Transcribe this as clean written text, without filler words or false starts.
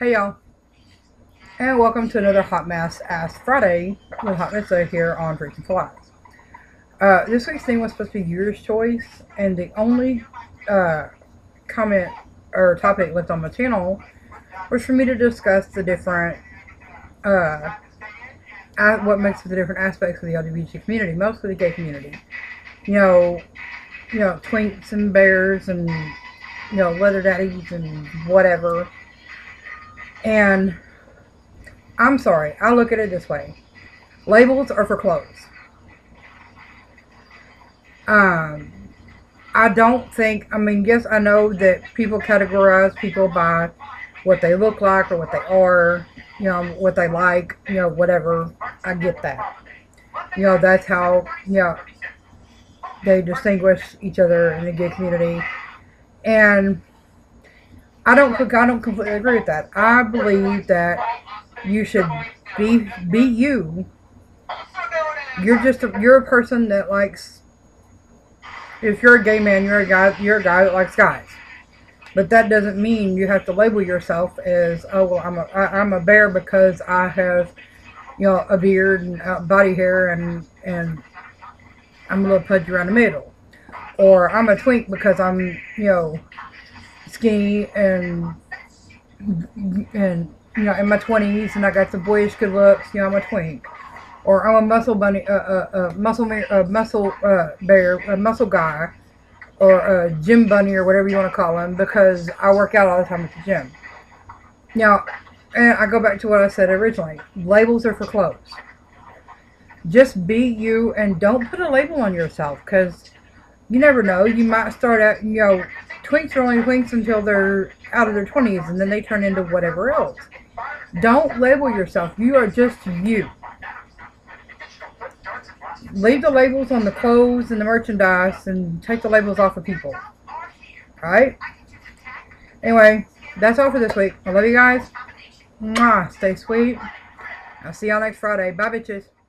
Hey y'all, and welcome to another Hot Mess Ask Friday with Hot Messa here on Freaking Flies. This week's theme was supposed to be yours choice, and the only comment or topic left on my channel was for me to discuss the different, uh, what makes the different aspects of the LGBT community, mostly the gay community. You know, twinks and bears and leather daddies and whatever. And I'm sorry, I look at it this way. Labels are for clothes. Um, I don't think, yes, I know that people categorize people by what they look like or what they are, what they like, whatever. I get that. That's how, they distinguish each other in the gay community. And I don't completely agree with that. I believe that you should be you. You're a person that likes, if you're a gay man, you're a guy that likes guys. But that doesn't mean you have to label yourself as, oh well, I'm a bear because I have, a beard and body hair and I'm a little pudgy around the middle, or I'm a twink because I'm skinny and in my 20s and I got some boyish good looks. I'm a twink, or I'm a muscle bunny, muscle bear, a muscle guy, or a gym bunny, or whatever you want to call him, because I work out all the time at the gym. Now, and I go back to what I said originally. Labels are for clothes. Just be you and don't put a label on yourself, because you never know. You might start out, twinks are only twinks until they're out of their 20s, and then they turn into whatever else. Don't label yourself. You are just you. Leave the labels on the clothes and the merchandise and take the labels off of people. Alright? Anyway, that's all for this week. I love you guys. Mwah. Stay sweet. I'll see y'all next Friday. Bye, bitches.